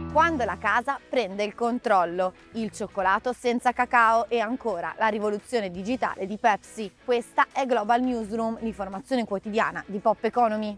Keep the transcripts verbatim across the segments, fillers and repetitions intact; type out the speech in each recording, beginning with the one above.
Quando la casa prende il controllo, il cioccolato senza cacao e ancora la rivoluzione digitale di Pepsi. Questa è Global Newsroom, l'informazione quotidiana di Pop Economy.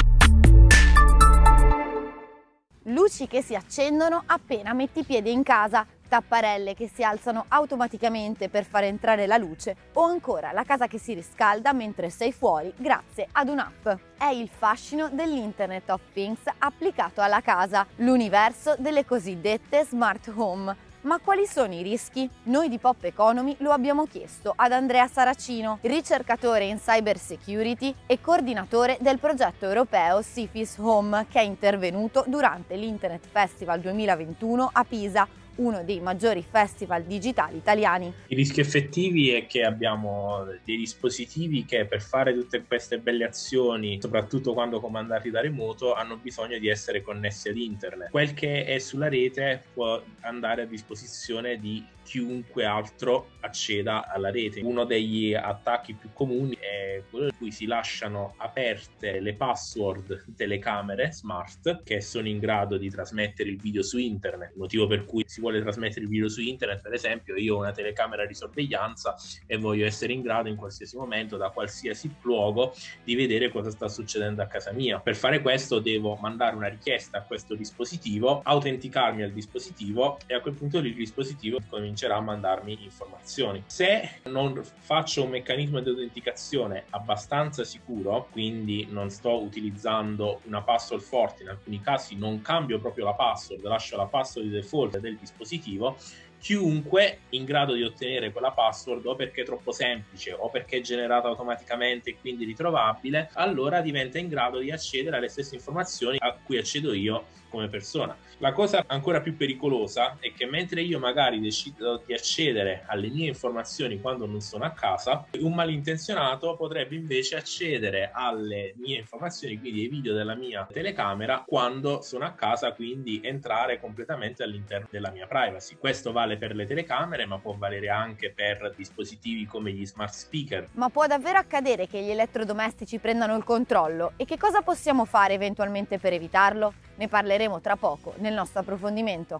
Luci che si accendono appena metti piede in casa, tapparelle che si alzano automaticamente per far entrare la luce o ancora la casa che si riscalda mentre sei fuori grazie ad un'app. È il fascino dell'Internet of Things applicato alla casa, l'universo delle cosiddette smart home. Ma quali sono i rischi? Noi di Pop Economy lo abbiamo chiesto ad Andrea Saracino, ricercatore in cyber security e coordinatore del progetto europeo Sifis Home, che è intervenuto durante l'Internet Festival duemilaventuno a Pisa, uno dei maggiori festival digitali italiani. I rischi effettivi è che abbiamo dei dispositivi che per fare tutte queste belle azioni, soprattutto quando comandati da remoto, hanno bisogno di essere connessi ad internet. Quel che è sulla rete può andare a disposizione di chiunque altro acceda alla rete. Uno degli attacchi più comuni è quello in cui si lasciano aperte le password di telecamere smart che sono in grado di trasmettere il video su internet. Il motivo per cui si vuole trasmettere il video su internet, per esempio, io ho una telecamera di sorveglianza e voglio essere in grado in qualsiasi momento, da qualsiasi luogo, di vedere cosa sta succedendo a casa mia. Per fare questo devo mandare una richiesta a questo dispositivo, autenticarmi al dispositivo e a quel punto il dispositivo comincerà a mandarmi informazioni. Se non faccio un meccanismo di autenticazione abbastanza sicuro, quindi non sto utilizzando una password forte, in alcuni casi non cambio proprio la password, lascio la password di default del dispositivo, chiunque in grado di ottenere quella password, o perché è troppo semplice o perché è generata automaticamente e quindi ritrovabile, allora diventa in grado di accedere alle stesse informazioni a cui accedo io come persona. La cosa ancora più pericolosa è che mentre io magari decido di accedere alle mie informazioni quando non sono a casa, un malintenzionato potrebbe invece accedere alle mie informazioni, quindi ai video della mia telecamera, quando sono a casa, quindi entrare completamente all'interno della mia privacy. Questo vale per le telecamere, ma può valere anche per dispositivi come gli smart speaker. Ma può davvero accadere che gli elettrodomestici prendano il controllo? E che cosa possiamo fare eventualmente per evitarlo? Ne parleremo tra poco nel nostro approfondimento.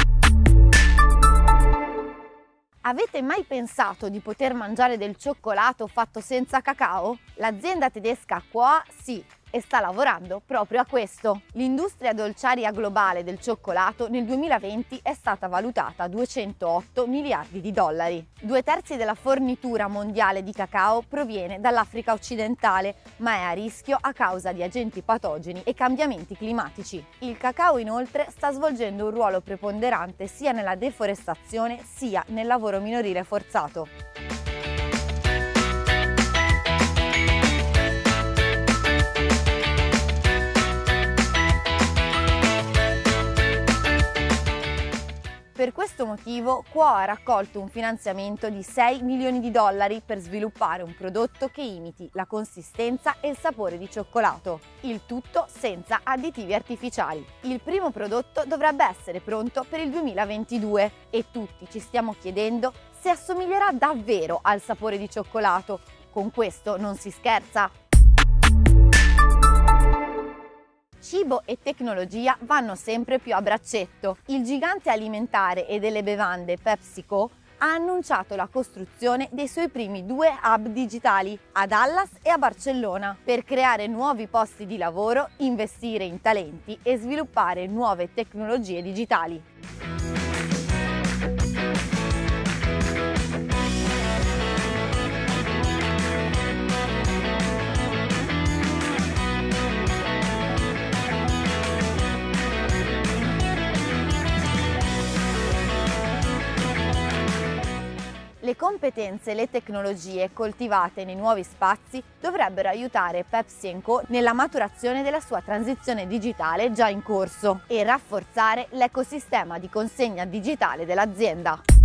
Avete mai pensato di poter mangiare del cioccolato fatto senza cacao? L'azienda tedesca Q O A sì, e sta lavorando proprio a questo. L'industria dolciaria globale del cioccolato nel duemilaventi è stata valutata a duecentootto miliardi di dollari. Due terzi della fornitura mondiale di cacao proviene dall'Africa occidentale, ma è a rischio a causa di agenti patogeni e cambiamenti climatici. Il cacao inoltre sta svolgendo un ruolo preponderante sia nella deforestazione sia nel lavoro minorile forzato. Per questo motivo Q O A ha raccolto un finanziamento di sei milioni di dollari per sviluppare un prodotto che imiti la consistenza e il sapore di cioccolato, il tutto senza additivi artificiali. Il primo prodotto dovrebbe essere pronto per il duemilaventidue e tutti ci stiamo chiedendo se assomiglierà davvero al sapore di cioccolato. Con questo non si scherza. Cibo e tecnologia vanno sempre più a braccetto. Il gigante alimentare e delle bevande PepsiCo ha annunciato la costruzione dei suoi primi due hub digitali a Dallas e a Barcellona per creare nuovi posti di lavoro, investire in talenti e sviluppare nuove tecnologie digitali. Le competenze e le tecnologie coltivate nei nuovi spazi dovrebbero aiutare Pepsi and Co nella maturazione della sua transizione digitale già in corso e rafforzare l'ecosistema di consegna digitale dell'azienda.